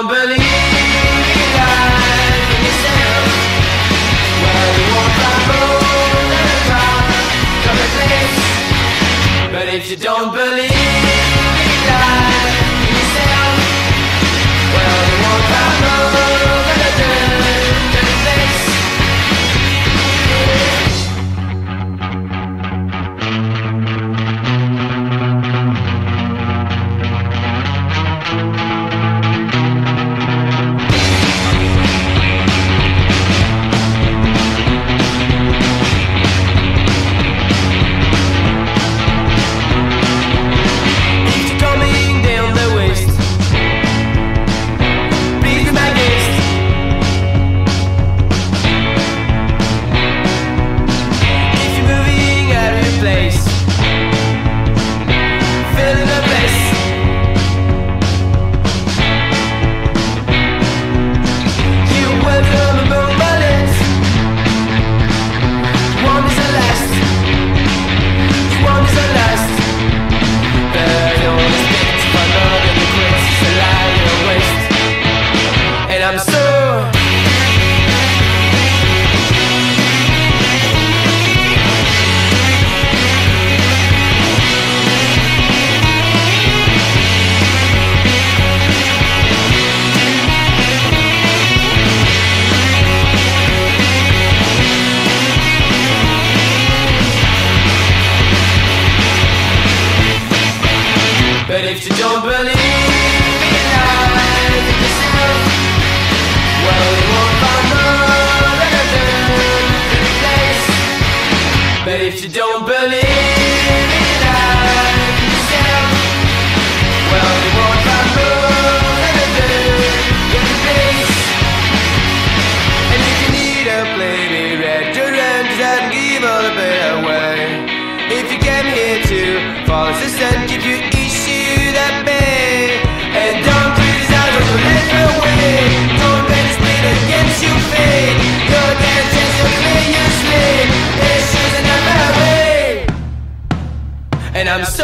don't believe in life in yourself, well, you won't find more than a drop of a place. But if you don't believe in life in yourself, well, you won't find more than a dirty place. But if you don't believe in life in yourself, well, you won't find more than a dirty place. But if you don't believe in life in yourself, well, you won't find more than a dirty place. And you can eat a plain red durant and give all the better way. If you came here to follow the sun, give you that bay, and don't criticize or let her away. Don't let it split against your fate. You'll get a chance to clear your slate. Issues another way. And I'm so